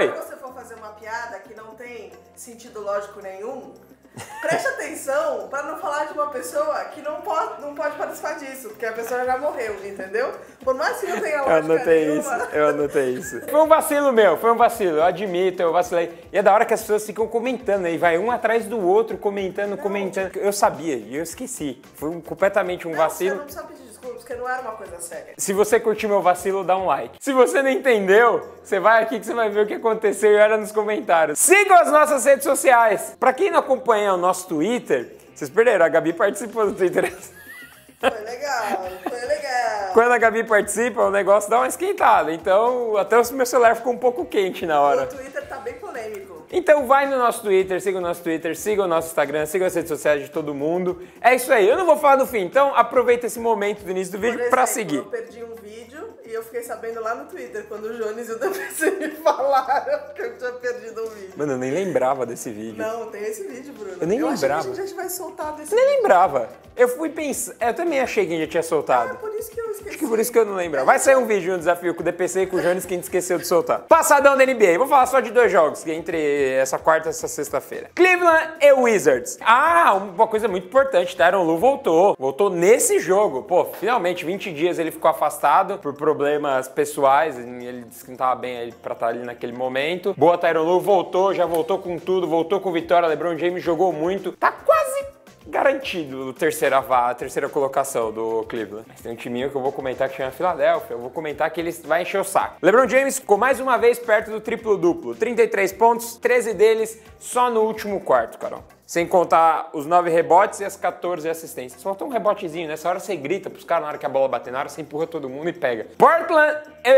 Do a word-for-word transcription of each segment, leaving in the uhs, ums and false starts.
Oi. Quando você for fazer uma piada que não tem sentido lógico nenhum, preste atenção pra não falar de uma pessoa que não pode, não pode participar disso, porque a pessoa já morreu, entendeu? Por mais que não tenha lógica Eu anotei nenhuma. isso, eu anotei isso. Foi um vacilo meu, foi um vacilo, eu admito, eu vacilei. E é da hora que as pessoas ficam comentando, né? E vai um atrás do outro, comentando, não. comentando. Eu sabia, e eu esqueci. Foi um, completamente um não, vacilo. Você não precisa pedir desculpas, porque não era uma coisa séria. Se você curtiu meu vacilo, dá um like. Se você não entendeu, você vai aqui que você vai ver o que aconteceu e olha nos comentários. Sigam as nossas redes sociais. Pra quem não acompanha o nosso Twitter, vocês perderam, a Gabi participou do Twitter. Foi legal, foi legal. Quando a Gabi participa, o negócio dá uma esquentada. Então, até o meu celular ficou um pouco quente na hora. O Twitter tá bem polêmico. Então vai no nosso Twitter, siga o nosso Twitter, siga o nosso Instagram, siga as redes sociais de todo mundo. É isso aí, eu não vou falar no fim, então aproveita esse momento do início do vídeo Por exemplo, pra seguir. Eu perdi um vídeo e eu fiquei sabendo lá no Twitter, quando o Jones e o D P C me falaram que eu tinha perdido um vídeo. Mano, eu nem lembrava desse vídeo. Não, tem esse vídeo, Bruno. Eu nem eu lembrava. achei que a gente já tivesse soltado esse Eu nem vídeo. lembrava. Eu fui pensar, eu também achei que a gente já tinha soltado. Ah, por isso que eu esqueci. Acho que por isso que eu não lembro. Vai sair um vídeo, um desafio com o D P C e com o Jones que a gente esqueceu de soltar. Passadão da N B A. Vou falar só de dois jogos, que é entre essa quarta e essa sexta-feira. Cleveland e Wizards. Ah, uma coisa muito importante, Tyronn Lue voltou. Voltou nesse jogo. Pô, finalmente, vinte dias ele ficou afastado por problemas pessoais. Ele disse que não estava bem aí pra estar ali naquele momento. Boa, Tyronn Lue voltou, já voltou com tudo, voltou com vitória. LeBron James jogou muito. Tá quase garantido a terceira, a terceira colocação do Cleveland. Mas tem um timinho que eu vou comentar que chama Filadélfia. Eu vou comentar que ele vai encher o saco. LeBron James ficou mais uma vez perto do triplo-duplo. trinta e três pontos, treze deles só no último quarto, Carol. Sem contar os nove rebotes e as quatorze assistências. Faltou um rebotezinho, nessa hora você grita pros caras na hora que a bola bater, na hora você empurra todo mundo e pega. Portland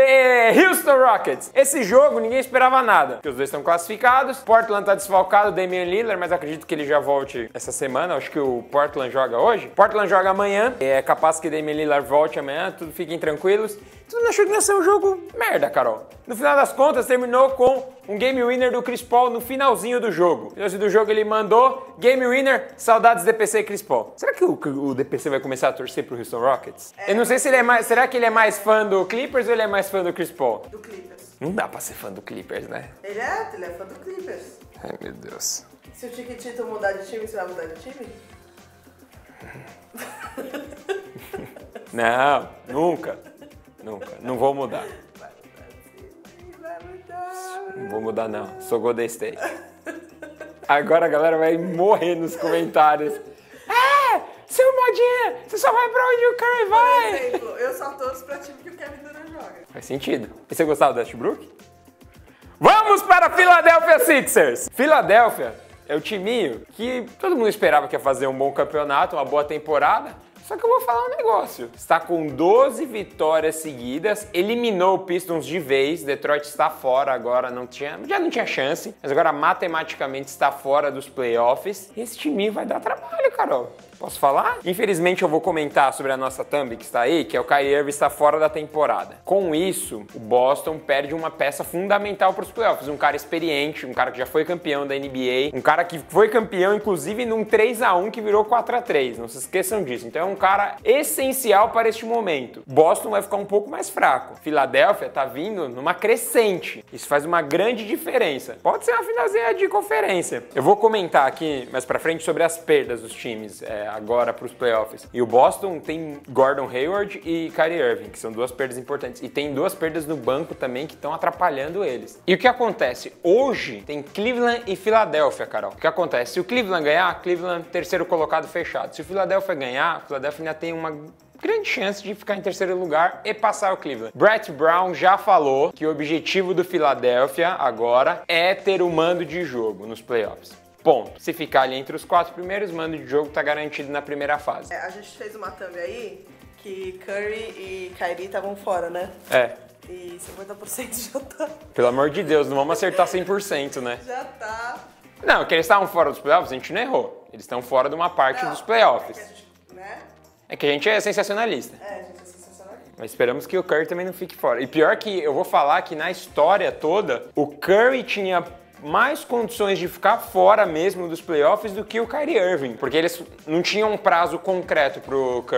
e Houston Rockets. Esse jogo ninguém esperava nada, porque os dois estão classificados. Portland tá desfalcado, Damian Lillard, mas acredito que ele já volte essa semana. Acho que o Portland joga hoje. Portland joga amanhã. É capaz que Damian Lillard volte amanhã, tudo fiquem tranquilos. Todo mundo achou que ia ser um jogo merda, Carol. No final das contas, terminou com um game winner do Chris Paul no finalzinho do jogo. No finalzinho do jogo ele mandou game winner, saudades D P C e Chris Paul. Será que o, o D P C vai começar a torcer pro Houston Rockets? É, eu não sei se ele é mais... Será que ele é mais fã do Clippers ou ele é mais fã do Chris Paul? Do Clippers. Não dá pra ser fã do Clippers, né? Ele é, ele é fã do Clippers. Ai, meu Deus. Se o Chiquitito mudar de time, você vai mudar de time? Não, nunca. Nunca. Não vou mudar. Vai mudar sim, vai mudar. Não vou mudar, não. Sou Golden State. Agora a galera vai morrer nos comentários. É! Seu modinha! Você só vai pra onde o Curry vai! Por exemplo, eu só torço pra time que o Kevin Durant joga. Faz sentido. E você gostava do Westbrook? Vamos para Philadelphia Sixers! Philadelphia é o timinho que todo mundo esperava que ia fazer um bom campeonato, uma boa temporada. Só que eu vou falar um negócio. Está com doze vitórias seguidas, eliminou o Pistons de vez. Detroit está fora agora, não tinha, já não tinha chance, mas agora matematicamente está fora dos playoffs. E esse time vai dar trabalho, Carol. Posso falar? Infelizmente eu vou comentar sobre a nossa thumb que está aí, que é o Kyrie Irving está fora da temporada. Com isso, o Boston perde uma peça fundamental para os playoffs. Um cara experiente, um cara que já foi campeão da N B A, um cara que foi campeão inclusive num três a um que virou quatro a três. Não se esqueçam disso. Então é um cara essencial para este momento. Boston vai ficar um pouco mais fraco. Filadélfia tá vindo numa crescente. Isso faz uma grande diferença. Pode ser uma finalzinha de conferência. Eu vou comentar aqui mais pra frente sobre as perdas dos times é, agora para os playoffs. E o Boston tem Gordon Hayward e Kyrie Irving, que são duas perdas importantes. E tem duas perdas no banco também que estão atrapalhando eles. E o que acontece? Hoje tem Cleveland e Filadélfia, Carol. O que acontece? Se o Cleveland ganhar, Cleveland terceiro colocado fechado. Se o Filadélfia ganhar, o Filadélfia ainda tem uma grande chance de ficar em terceiro lugar e passar o Cleveland. Brett Brown já falou que o objetivo do Filadélfia agora é ter o mando de jogo nos playoffs. Ponto. Se ficar ali entre os quatro primeiros, o mando de jogo tá garantido na primeira fase. É, a gente fez uma thumb aí que Curry e Kyrie estavam fora, né? É. E cinquenta por cento já tá. Pelo amor de Deus, não vamos acertar cem por cento, né? Já tá. Não, que eles estavam fora dos playoffs, a gente não errou. Eles estão fora de uma parte Não, dos playoffs. É que, a gente, né? É que a gente é sensacionalista. É, a gente é sensacionalista. Mas esperamos que o Curry também não fique fora. E pior que eu vou falar que na história toda, o Curry tinha mais condições de ficar fora mesmo dos playoffs do que o Kyrie Irving, porque eles não tinham um prazo concreto pro Curry.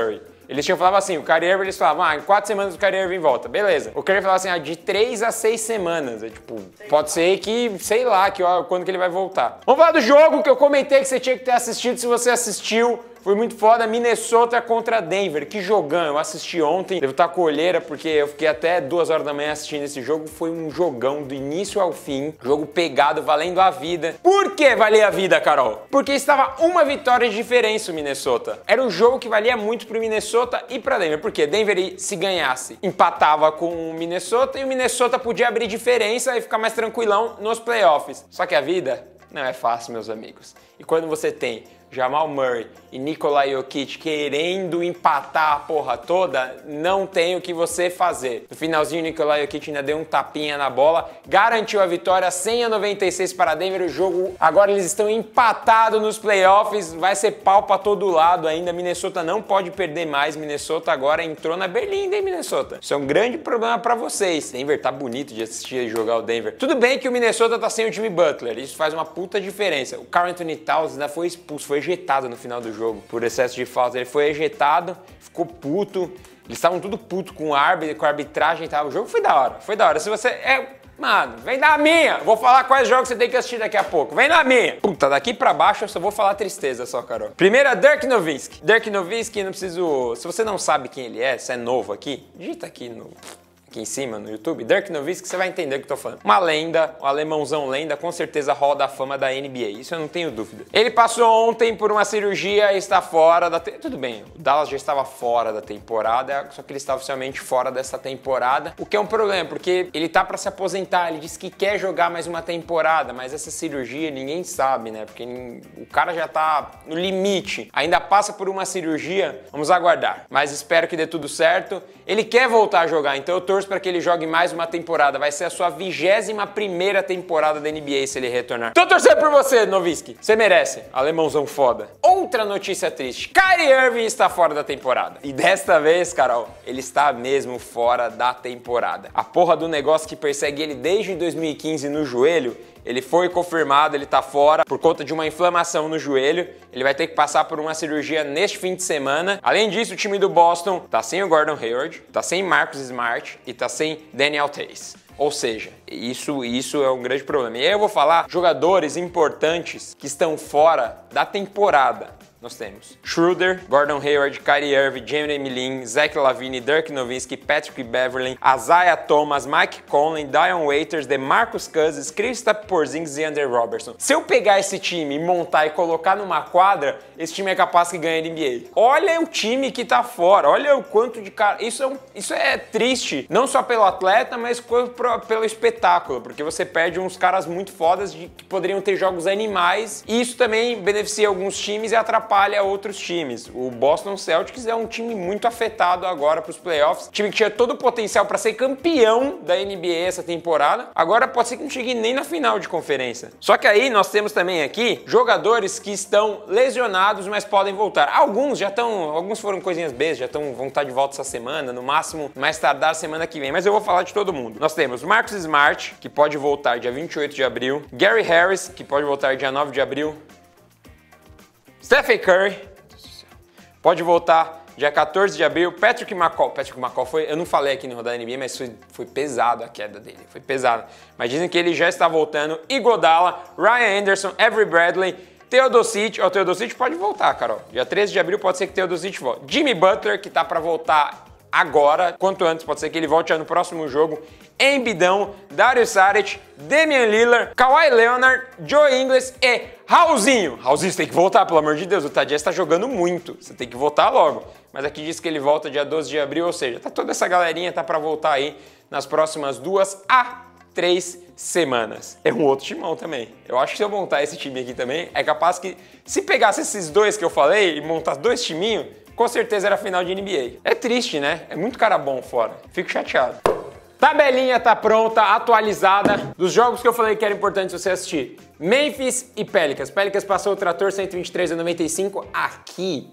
Eles tinham falado assim, o Kyrie Irving, eles falavam, ah, em quatro semanas o Kyrie Irving volta. Beleza. O Kyrie falava assim, ah, de três a seis semanas. É tipo, pode ser que, sei lá, que, ó, quando que ele vai voltar. Vamos falar do jogo que eu comentei que você tinha que ter assistido. Se você assistiu, foi muito foda. Minnesota contra Denver. Que jogão. Eu assisti ontem. Devo estar com olheira porque eu fiquei até duas horas da manhã assistindo esse jogo. Foi um jogão do início ao fim. Jogo pegado, valendo a vida. Por que valia a vida, Carol? Porque estava uma vitória de diferença o Minnesota. Era um jogo que valia muito pro Minnesota e pra Denver. Porque Denver, se ganhasse, empatava com o Minnesota e o Minnesota podia abrir diferença e ficar mais tranquilão nos playoffs. Só que a vida não é fácil, meus amigos. E quando você tem Jamal Murray e Nikola Jokic querendo empatar a porra toda, não tem o que você fazer. No finalzinho, Nikola Jokic ainda deu um tapinha na bola, garantiu a vitória cem a noventa e seis para Denver. O jogo, agora eles estão empatados nos playoffs, vai ser pau pra todo lado ainda. Minnesota não pode perder mais. Minnesota agora entrou na berlinda, hein, Minnesota? Isso é um grande problema pra vocês. Denver tá bonito de assistir e jogar o Denver. Tudo bem que o Minnesota tá sem o Jimmy Butler, isso faz uma puta diferença. O Karl Anthony Towns ainda foi expulso, foi ejetado no final do jogo por excesso de falta. Ele foi ejetado, ficou puto. Eles estavam tudo puto com o árbitro, com a arbitragem, tá? O jogo foi da hora, foi da hora. Se você é, mano, vem da minha. Vou falar quais jogos você tem que assistir daqui a pouco. Vem da minha. Puta, daqui pra baixo eu só vou falar tristeza só, Carol. Primeira, Dirk Nowitzki. Dirk Nowitzki, não preciso. Se você não sabe quem ele é, se é novo aqui, digita aqui no aqui em cima no YouTube, Dirk Nowitzki, você vai entender o que eu tô falando. Uma lenda, um alemãozão lenda, com certeza Hall da Fama da N B A, isso eu não tenho dúvida. Ele passou ontem por uma cirurgia e está fora da... Te... Tudo bem, o Dallas já estava fora da temporada, só que ele está oficialmente fora dessa temporada, o que é um problema, porque ele tá para se aposentar, ele disse que quer jogar mais uma temporada, mas essa cirurgia ninguém sabe, né, porque o cara já tá no limite, ainda passa por uma cirurgia, vamos aguardar, mas espero que dê tudo certo. Ele quer voltar a jogar, então eu torço para que ele jogue mais uma temporada. Vai ser a sua vigésima primeira temporada da N B A se ele retornar. Tô torcendo por você, Nowitzki. Você merece. Alemãozão foda. Outra notícia triste. Kyrie Irving está fora da temporada. E desta vez, Carol, ele está mesmo fora da temporada. A porra do negócio que persegue ele desde dois mil e quinze no joelho, ele foi confirmado, ele tá fora por conta de uma inflamação no joelho. Ele vai ter que passar por uma cirurgia neste fim de semana. Além disso, o time do Boston tá sem o Gordon Hayward, tá sem Marcus Smart e tá sem Daniel Theis. Ou seja, isso, isso é um grande problema. E aí eu vou falar jogadores importantes que estão fora da temporada. Nós temos Schroeder, Gordon Hayward, Kyrie Irving, Jeremy Lin, Zach LaVine, Dirk Nowitzki, Patrick Beverley, Isaiah Thomas, Mike Conley, Dion Waiters, DeMarcus Cousins, Kristaps Porzingis e Andre Robertson. Se eu pegar esse time, montar e colocar numa quadra, esse time é capaz que ganhe a N B A. Olha o time que tá fora, olha o quanto de cara... Isso é, um... Isso é triste, não só pelo atleta, mas pelo espetáculo, porque você perde uns caras muito fodas de... que poderiam ter jogos animais, e isso também beneficia alguns times e atrapalha outros times. O Boston Celtics é um time muito afetado agora para os playoffs. Time que tinha todo o potencial para ser campeão da N B A essa temporada. Agora pode ser que não chegue nem na final de conferência. Só que aí nós temos também aqui jogadores que estão lesionados, mas podem voltar. Alguns já estão, alguns foram coisinhas bestas, já estão, vão estar de volta essa semana, no máximo mais tardar semana que vem. Mas eu vou falar de todo mundo. Nós temos Marcus Smart, que pode voltar dia vinte e oito de abril. Gary Harris, que pode voltar dia nove de abril. Stephen Curry, pode voltar dia quatorze de abril. Patrick McCaw, Patrick McCaw foi, eu não falei aqui no Rodada N B A, mas foi, foi pesado a queda dele, foi pesado. Mas dizem que ele já está voltando. Iguodala, Ryan Anderson, Avery Bradley, Teodosic, ó, o Teodosic pode voltar, Carol. Dia treze de abril pode ser que Teodosic volte. Jimmy Butler, que tá para voltar agora, quanto antes, pode ser que ele volte já no próximo jogo. Embidão, Dario Saric, Damian Lillard, Kawhi Leonard, Joe Ingles e Raulzinho. Raulzinho, você tem que voltar, pelo amor de Deus, o Tadias está jogando muito, você tem que voltar logo. Mas aqui diz que ele volta dia doze de abril, ou seja, tá toda essa galerinha tá para voltar aí nas próximas duas a três semanas. É um outro timão também. Eu acho que se eu montar esse time aqui também, é capaz que, se pegasse esses dois que eu falei e montasse dois timinhos, com certeza era final de N B A. É triste, né? É muito cara bom fora. Fico chateado. Tabelinha tá pronta, atualizada, dos jogos que eu falei que era importante você assistir. Memphis e Pelicans. Pelicans passou o trator cento e vinte e três a noventa e cinco aqui.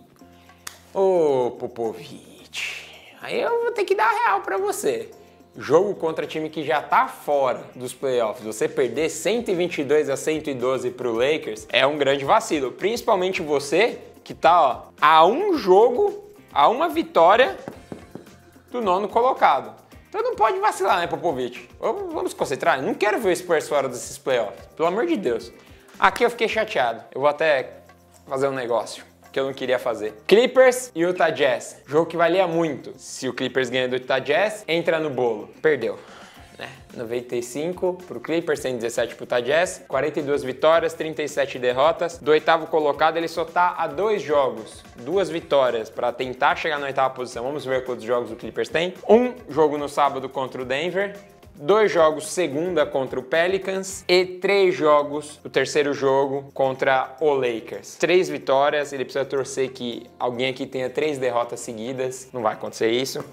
Ô, Popovich, aí eu vou ter que dar real pra você. Jogo contra time que já tá fora dos playoffs, você perder cento e vinte e dois a cento e doze pro Lakers é um grande vacilo. Principalmente você que tá ó, a um jogo a uma vitória do nono colocado. Então não pode vacilar, né, Popovich? Vamos se concentrar. Eu não quero ver o Spurs fora desses playoffs, pelo amor de Deus. Aqui eu fiquei chateado. Eu vou até fazer um negócio que eu não queria fazer. Clippers e Utah Jazz. Jogo que valia muito. Se o Clippers ganha do Utah Jazz, entra no bolo. Perdeu. Né? noventa e cinco pro Clippers, cento e dezessete pro Utah Jazz. quarenta e duas vitórias, trinta e sete derrotas. Do oitavo colocado, ele só tá a dois jogos. Duas vitórias para tentar chegar na oitava posição. Vamos ver quantos jogos o Clippers tem. Um jogo no sábado contra o Denver. Dois jogos segunda contra o Pelicans e três jogos, o terceiro jogo, contra o Lakers. Três vitórias, ele precisa torcer que alguém aqui tenha três derrotas seguidas. Não vai acontecer isso.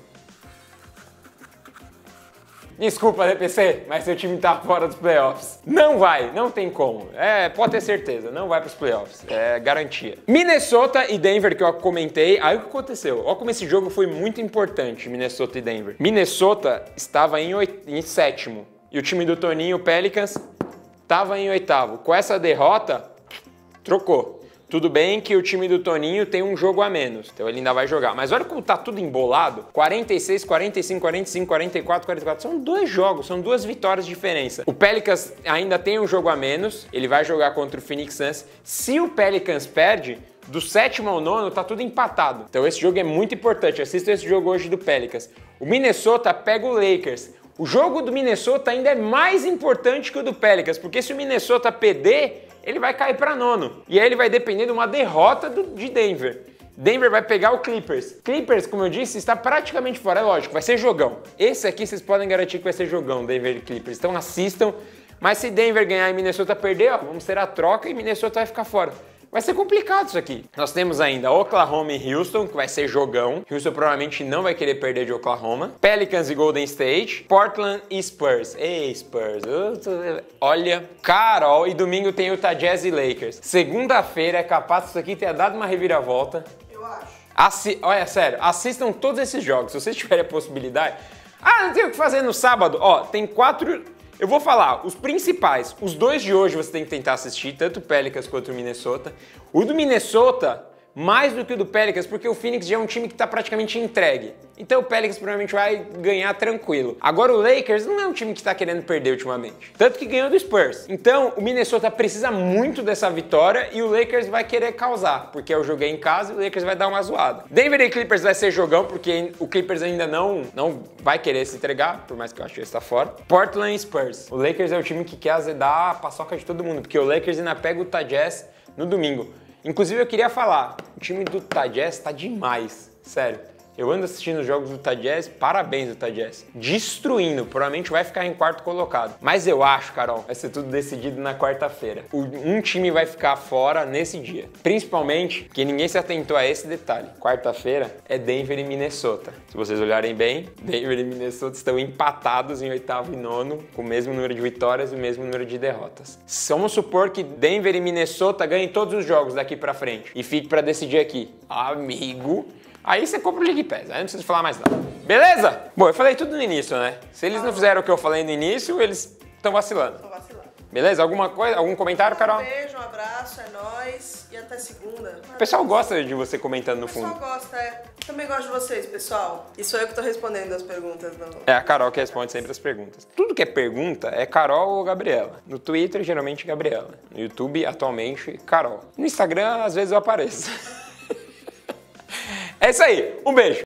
Desculpa, D P C, mas seu time tá fora dos playoffs. Não vai, não tem como. É, pode ter certeza, não vai pros playoffs. É garantia. Minnesota e Denver, que eu comentei. Aí o que aconteceu? Olha como esse jogo foi muito importante, Minnesota e Denver. Minnesota estava em, oit... em sétimo. E o time do Toninho, o Pelicans, estava em oitavo. Com essa derrota, trocou. Tudo bem que o time do Toninho tem um jogo a menos, então ele ainda vai jogar. Mas olha como tá tudo embolado. quarenta e seis, quarenta e cinco, quarenta e cinco, quarenta e quatro, quarenta e quatro. São dois jogos, são duas vitórias de diferença. O Pelicans ainda tem um jogo a menos. Ele vai jogar contra o Phoenix Suns. Se o Pelicans perde, do sétimo ao nono tá tudo empatado. Então esse jogo é muito importante. Assista esse jogo hoje do Pelicans. O Minnesota pega o Lakers. O jogo do Minnesota ainda é mais importante que o do Pelicans, porque se o Minnesota perder, ele vai cair para nono. E aí ele vai depender de uma derrota do, de Denver. Denver vai pegar o Clippers. Clippers, como eu disse, está praticamente fora. É lógico, vai ser jogão. Esse aqui vocês podem garantir que vai ser jogão, Denver e Clippers. Então assistam. Mas se Denver ganhar e Minnesota perder, ó, vamos ter a troca e Minnesota vai ficar fora. Vai ser complicado isso aqui. Nós temos ainda Oklahoma e Houston, que vai ser jogão. Houston provavelmente não vai querer perder de Oklahoma. Pelicans e Golden State. Portland e Spurs. Ei, Spurs. Olha, Carol. E domingo tem Utah Jazz e Lakers. Segunda-feira é capaz disso aqui ter dado uma reviravolta. Eu acho. Assi... Olha, sério, assistam todos esses jogos. Se vocês tiverem a possibilidade. Ah, não tem o que fazer no sábado? Ó, tem quatro... Eu vou falar os principais. Os dois de hoje você tem que tentar assistir, tanto o Pelicans quanto o Minnesota. O do Minnesota, mais do que o do Pelicans, porque o Phoenix já é um time que está praticamente entregue. Então o Pelicans provavelmente vai ganhar tranquilo. Agora o Lakers não é um time que está querendo perder ultimamente. Tanto que ganhou do Spurs. Então o Minnesota precisa muito dessa vitória e o Lakers vai querer causar, porque eu joguei em casa e o Lakers vai dar uma zoada. Denver e Clippers vai ser jogão, porque o Clippers ainda não, não vai querer se entregar, por mais que eu acho que ele está fora. Portland e Spurs. O Lakers é o time que quer azedar a paçoca de todo mundo, porque o Lakers ainda pega o Utah Jazz no domingo. Inclusive eu queria falar, o time do Utah Jazz tá demais, sério. Eu ando assistindo os jogos do Utah Jazz, parabéns do Utah Jazz. Destruindo, provavelmente vai ficar em quarto colocado. Mas eu acho, Carol, vai ser tudo decidido na quarta-feira. Um time vai ficar fora nesse dia. Principalmente, que ninguém se atentou a esse detalhe. Quarta-feira é Denver e Minnesota. Se vocês olharem bem, Denver e Minnesota estão empatados em oitavo e nono, com o mesmo número de vitórias e o mesmo número de derrotas. Vamos supor que Denver e Minnesota ganhem todos os jogos daqui pra frente e fique pra decidir aqui. Amigo... Aí você compra o League Pass, aí não precisa falar mais nada. Beleza? Bom, eu falei tudo no início, né? Se eles não fizeram o que eu falei no início, eles estão vacilando. Tô vacilando. Beleza? Alguma coisa? Algum comentário, Carol? Um beijo, um abraço, é nóis e até segunda. O pessoal gosta de você comentando no fundo. O pessoal gosta, é. Também gosto de vocês, pessoal. E sou eu que tô respondendo as perguntas. Não. É a Carol que responde sempre as perguntas. Tudo que é pergunta é Carol ou Gabriela. No Twitter, geralmente, Gabriela. No YouTube, atualmente, Carol. No Instagram, às vezes eu apareço. É isso aí, um beijo!